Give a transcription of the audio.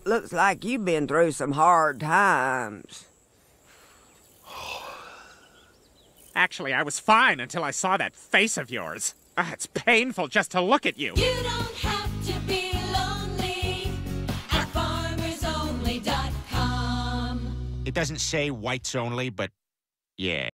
Looks like you've been through some hard times. Actually, I was fine until I saw that face of yours. It's painful just to look at you. You don't have to be lonely at farmersonly.com. It doesn't say whites only, but yeah.